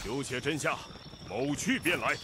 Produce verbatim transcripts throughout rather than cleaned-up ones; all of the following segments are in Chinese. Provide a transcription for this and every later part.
留且真下，某去便来。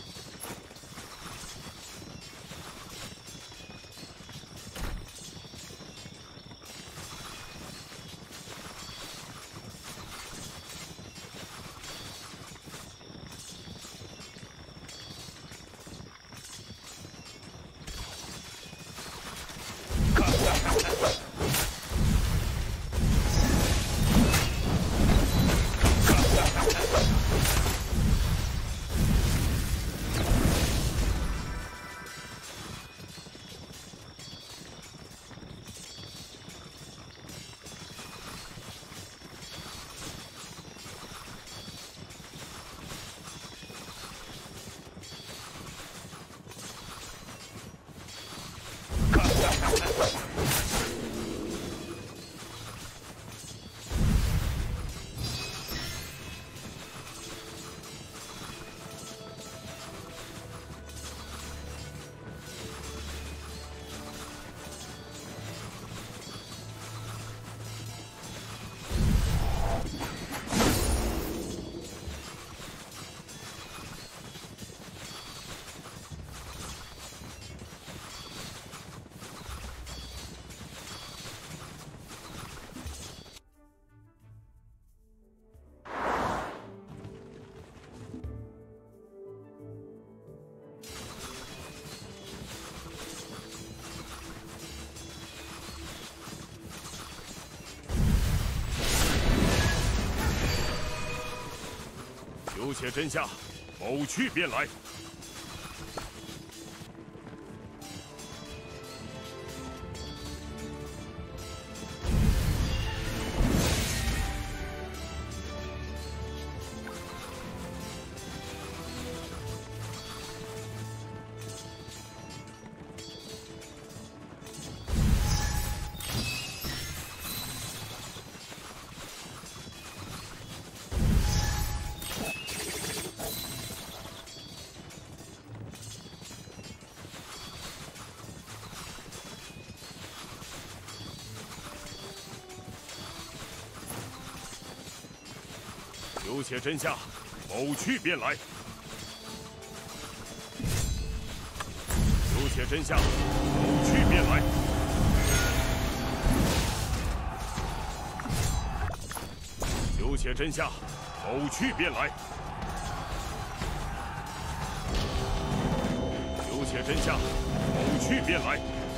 留且真下，某去便来。留且真下，某去便来。留且真下，某去便来。留且真下，某去便来。留且真下，某去便来。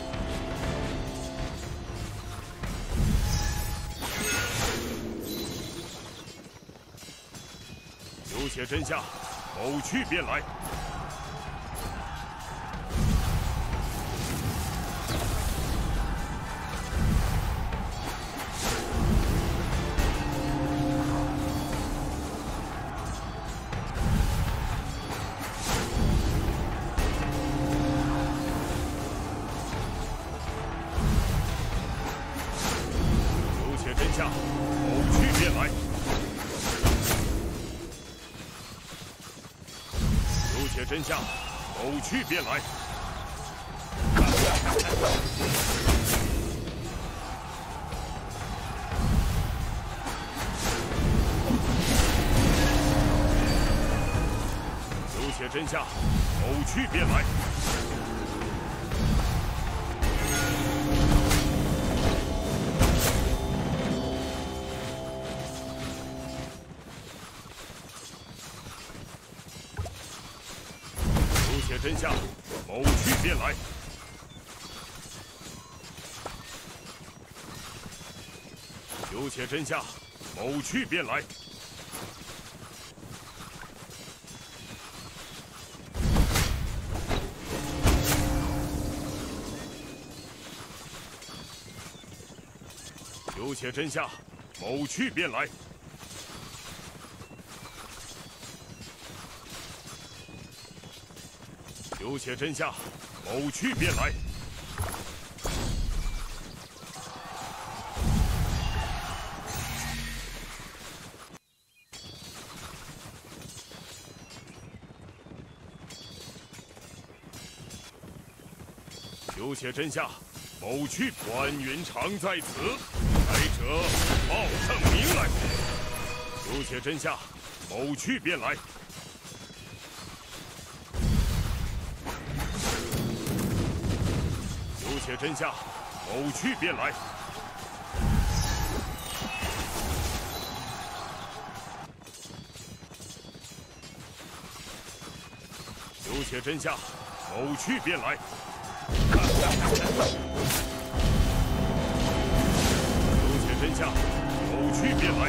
留且真下，某去便来。留且真下，某去便来。 留且真下，某去便来。留且真下，某去便来。留且真下，某去便来。留且真下，某去便来。留且真下，某去便来。 留且真下，某去便来。留且真下，某去。关云长在此，来者报上名来。留且真下，某某去便来。有且真下，某去便来。有且真下，某去便来。有且真下，某去便来。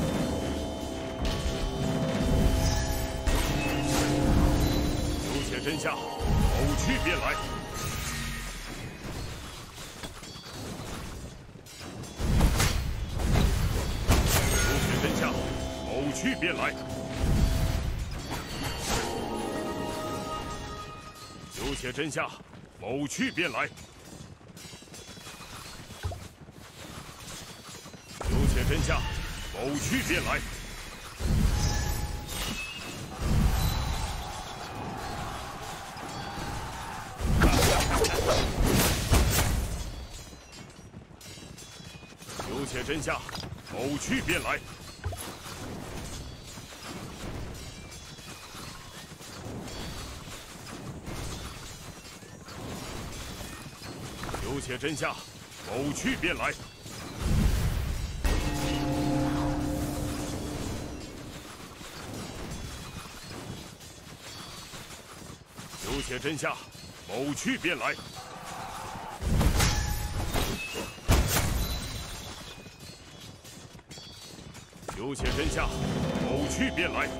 真下，某去便来。有且真下，某去便来。有且真下，某去便来。有且真下，某去便来。 有且真下，某去便来。有且真下，某去便来。有且真下，某去便来。 有且真下，某去便来。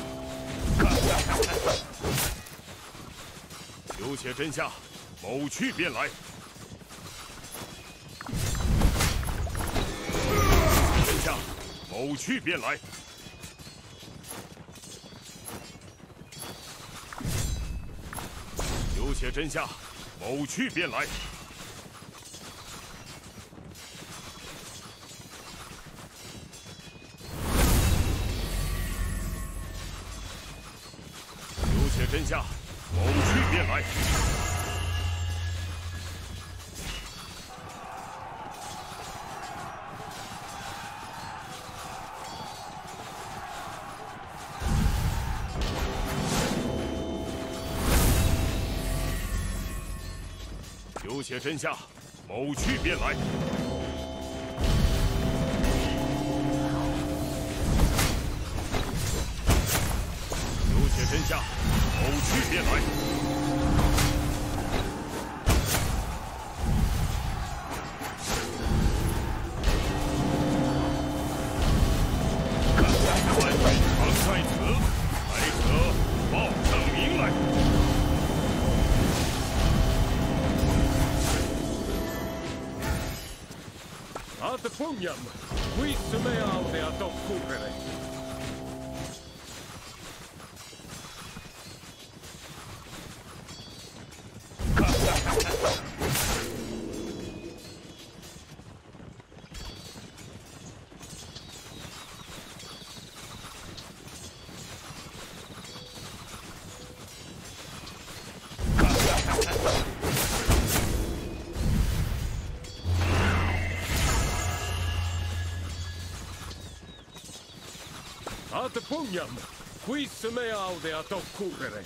有且真下，某去便来。真下，某去便来。有且真下，某去便来。 有且真下，某去便来。有且真下，某去便来。有且真下。 某去便来。万运常在此，来者报正名来。 Ad pugnam, quis me audeat occurrere. Ad pugnam, quis me audeat occurrere.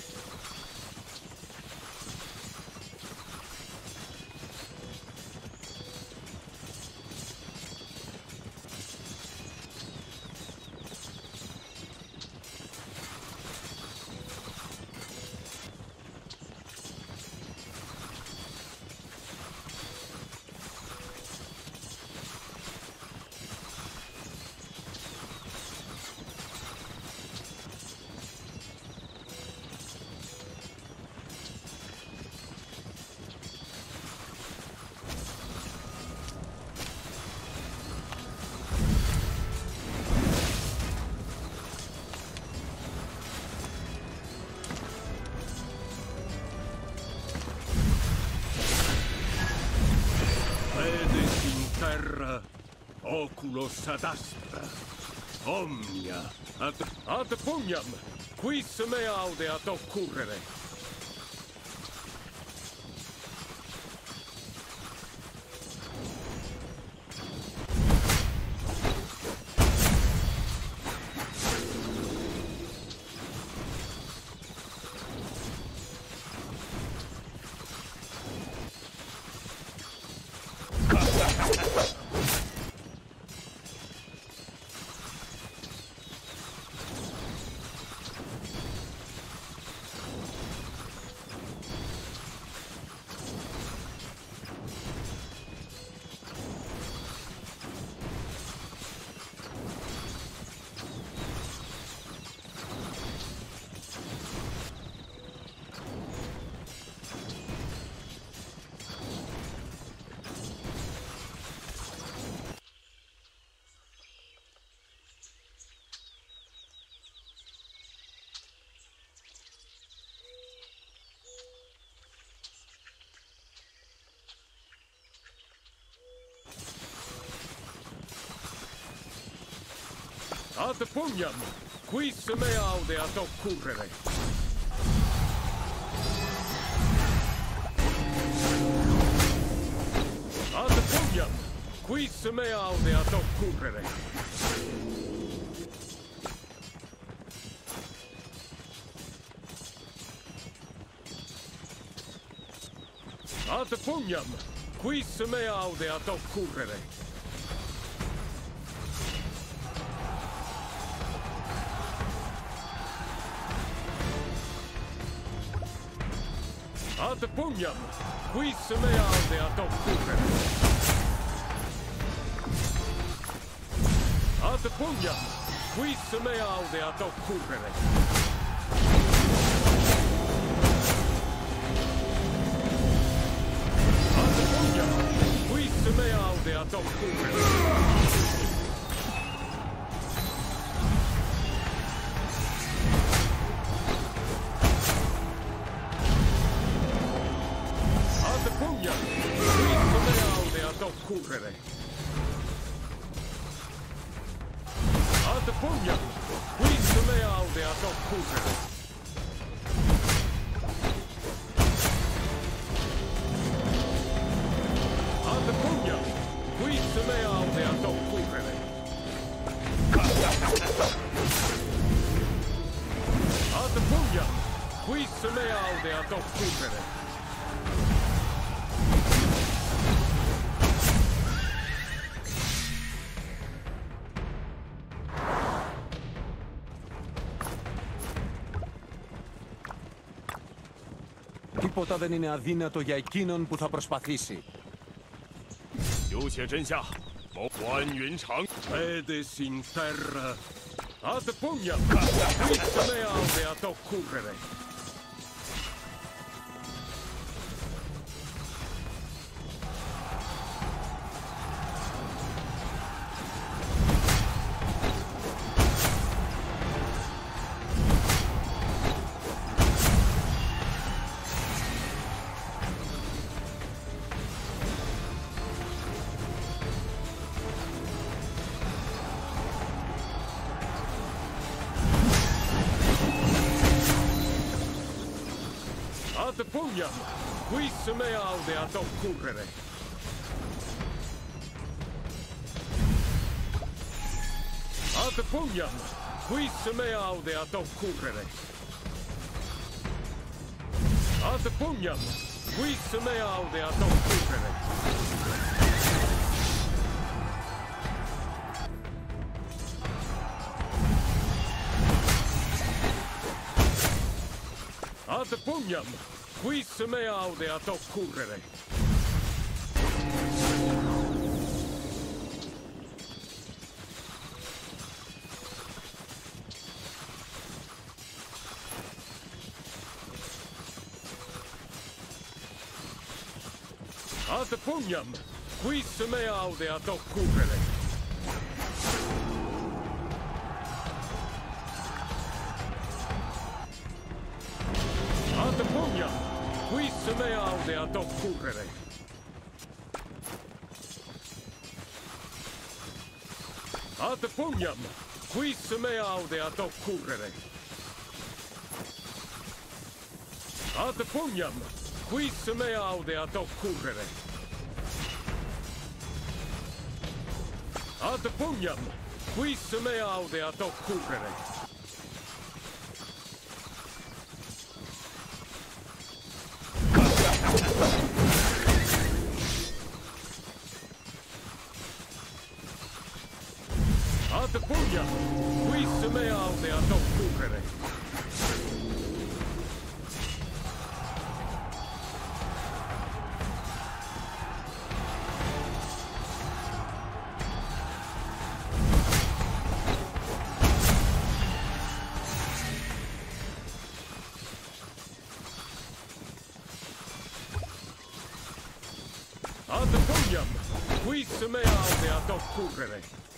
Terra oculos ad astra, omnia ad, ad pugnam, quis me audeat occurrere. Ad pugnam, quis me aude ad occurrere. Ad pugnam, quis me aude ad occurrere. Ad pugnam, quis me aude ad occurrere. Ad pugnam, quis me aude ad occurrere. Ad pugnam, quis me aude ad occurrere. Ad pugnam, quis me aude ad occurrere. Occurrere. Ad pugnam, quis me aude ad occurrere. Ad pugnam, quis me aude ad occurrere. Ad pugnam, quis me aude ad occurrere. Τίποτα δεν είναι αδύνατο για εκείνον που θα προσπαθήσει. 有且真下，谋关云长。 Pedes in terra. Ad pugnam, quis me aude ad occurrere. Ad pugnam, quis me aude ad occurrere. Ad pugnam, quis me aude ad occurrere. Ad pugnam, quis me aude ad occurrere. Ad pugnam, quis me aude ad occurrere. Ad pugnam, quis me aude ad occurrere. Ad pugnam, quis me aude ad occurrere. Ad pugnam, quis me aude ad occurrere. Ad pugnam, quis me aude ad occurrere. Ad pugnam, quis me aude ad occurrere. Ad pugnam, quis me aude ad occurrere. Ad pugnam, quis me aude ad occurrere.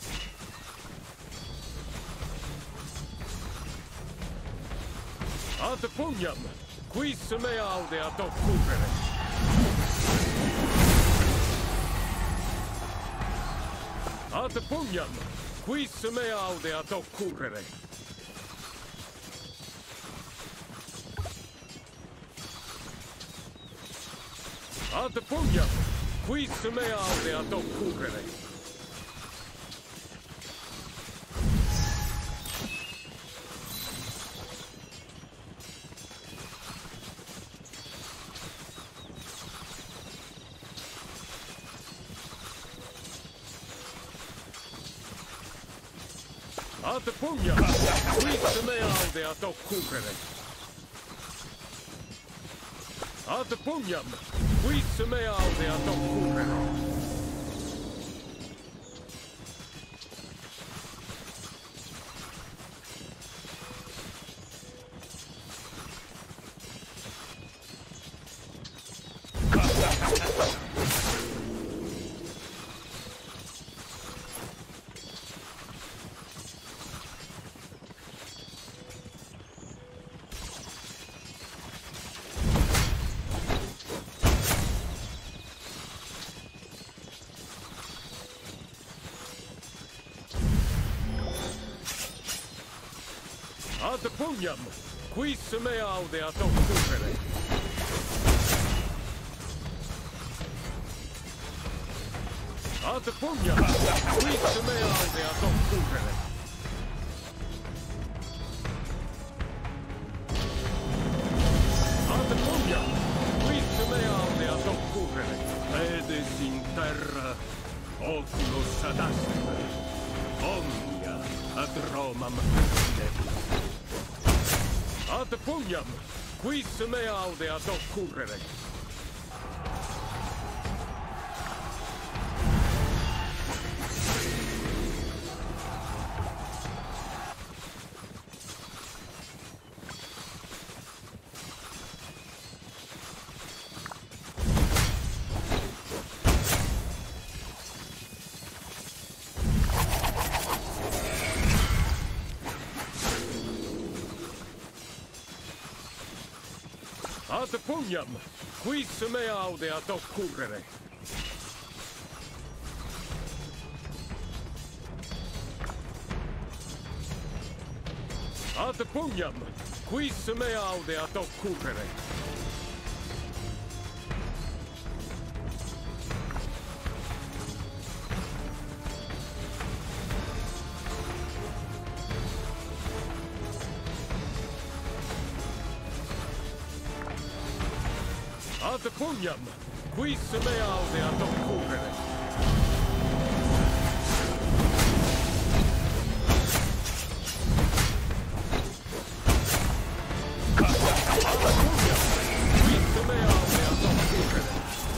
Ad pugnam, quis me aude ad occurrere. Ad pugnam, quis me audeat occurrere? Ad pugnam, quis me audeat occurrere? Ad pugnam, quis me audeat occurrere? Ad pugnam, quis me audeat occurrere? Ad pugnam, quis me audeat occurrere? Ad pugnam, quis me audeat occurrere? Ad pugnam, quis me audeat occurrere? Edes in terra, oculos ad astra, omnia ad Romam nebula. Ad pugnam, quis me audeat occurrere? Ad pugnam, quis me audeat occurrere? Ad pugnam, quis me audeat occurrere? Ad pugnam, quis me audeat occurrere? Ad pugnam, quis me audeat occurrere?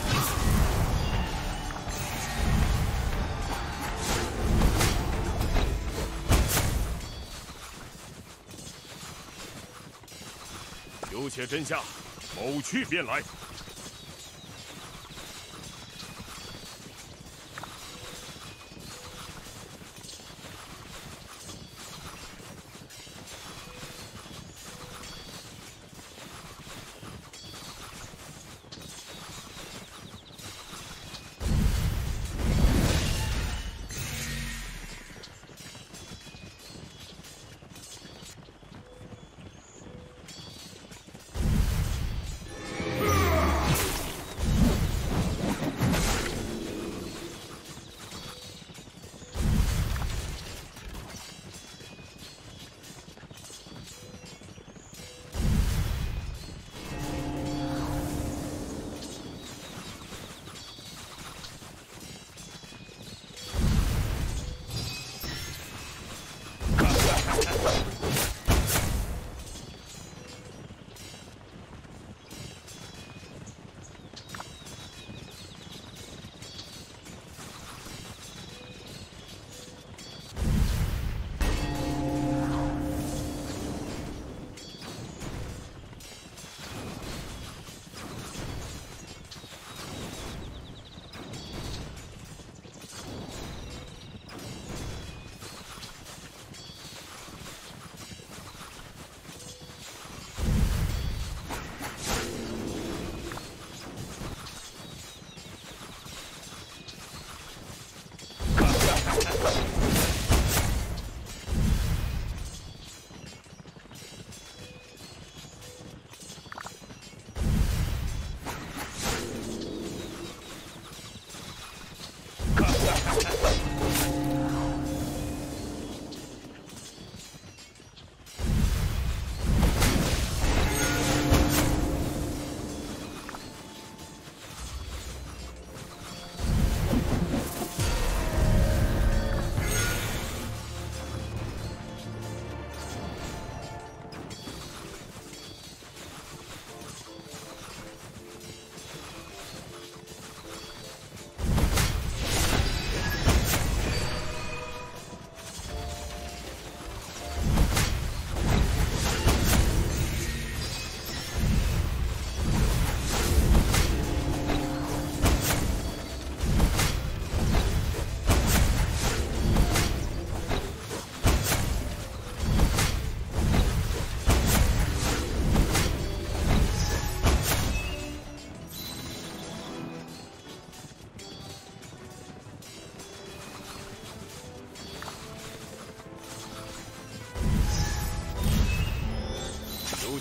有且真下，某去便来。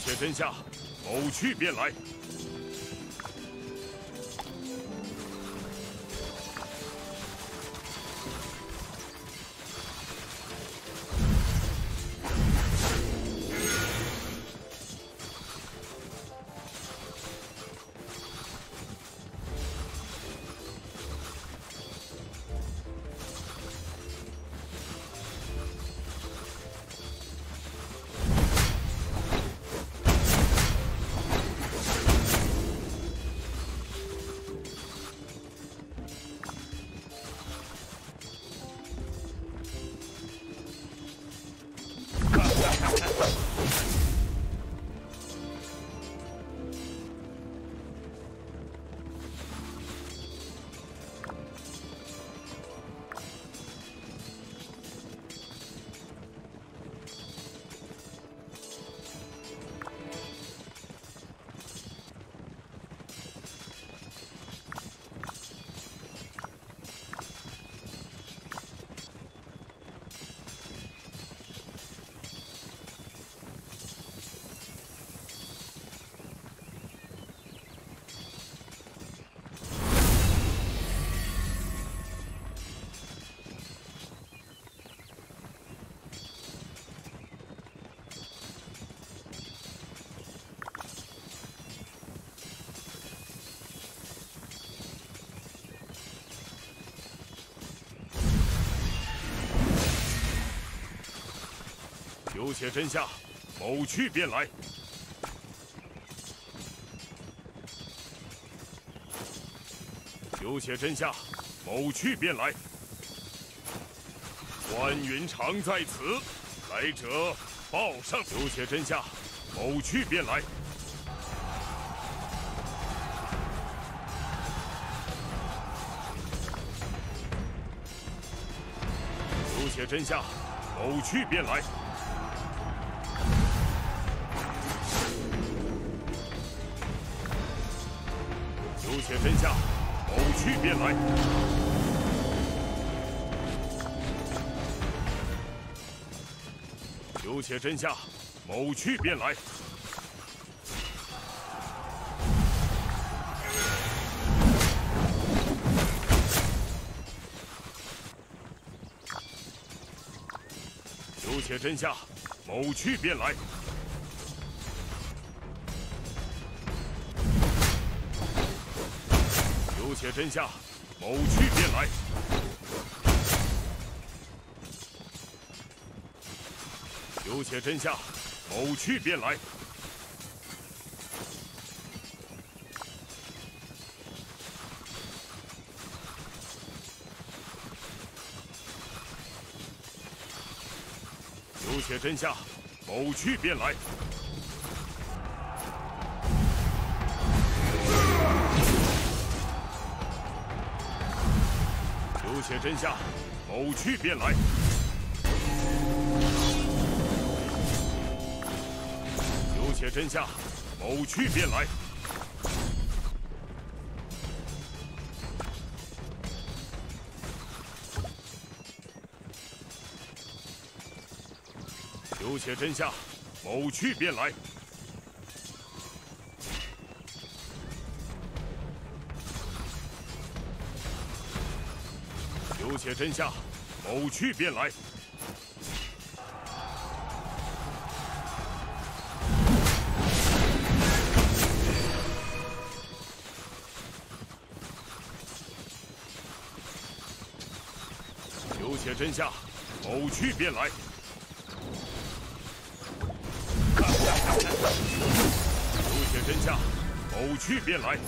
且真下，某去便来。有且真下，某去便来。有且真下，某去便来。关云长在此，来者报上。有且真下，某去便来。有且真下，某去便来。 有且真下，某去便来。有且真下，某去便来。有且真下，某去便来。 有且真下，某去便来。有且真下，某去便来。有且真下，某去便来。 有且真下，某去便来。有且真下，某去便来。有且真下，某去便来。 有且真下，某去便来。有且真下，某去便来。有且真下，某去便来。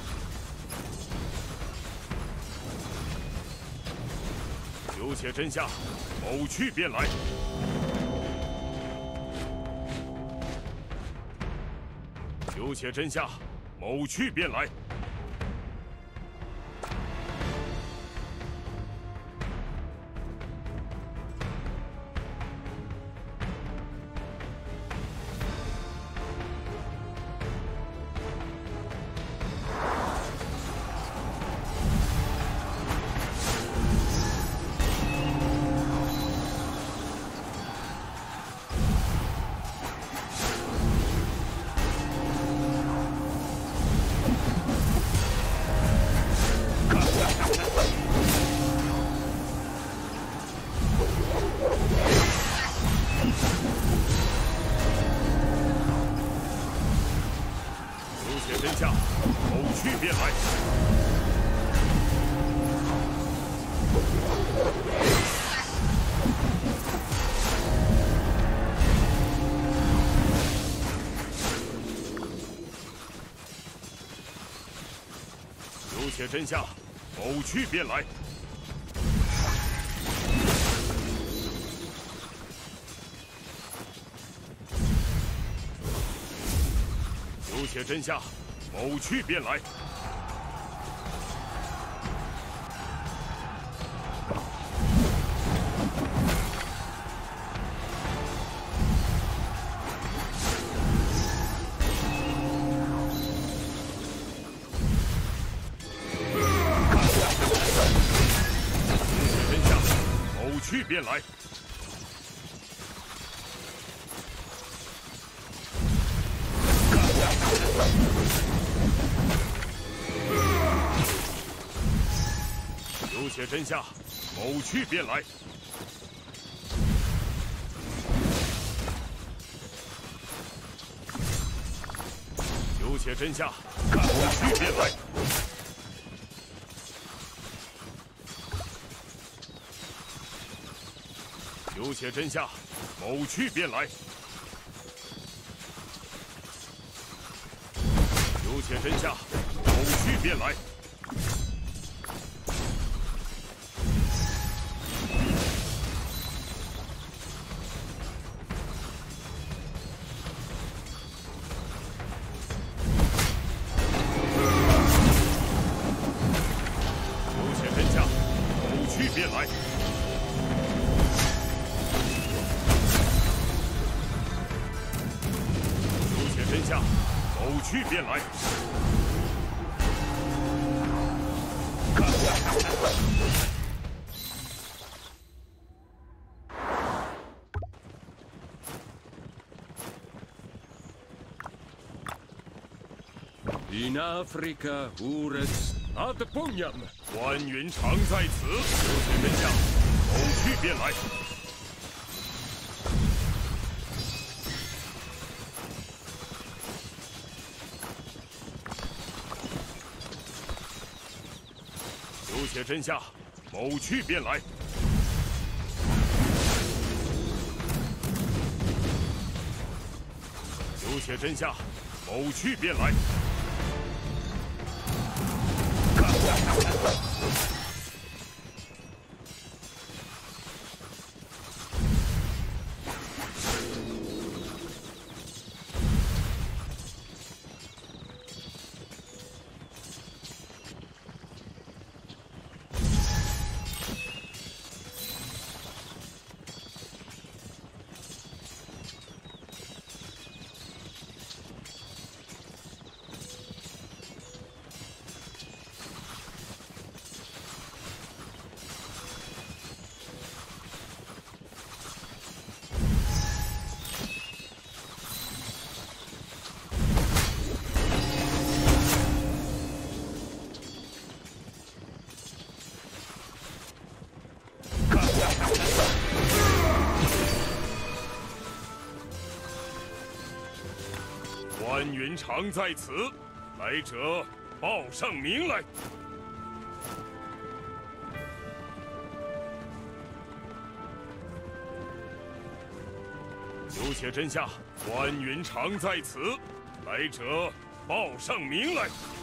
有且真下，某去便来。有且真下，某去便来。 来。有且真下，某去便来。有且真下，某去便来。去便来。有且真下，某去便来。有且真下，某去便来。有且真下，某去便来。有且真下，某去便来。有且真下，某去便来。真下，某去便来。 In Africa ures ad pugnam。 关云长在此，有且真下，某去便来。有且真下，某去便来。有且真下，某去便来。关云长在此，来者报上名来。有且真下，关云长在此，来者报上名来。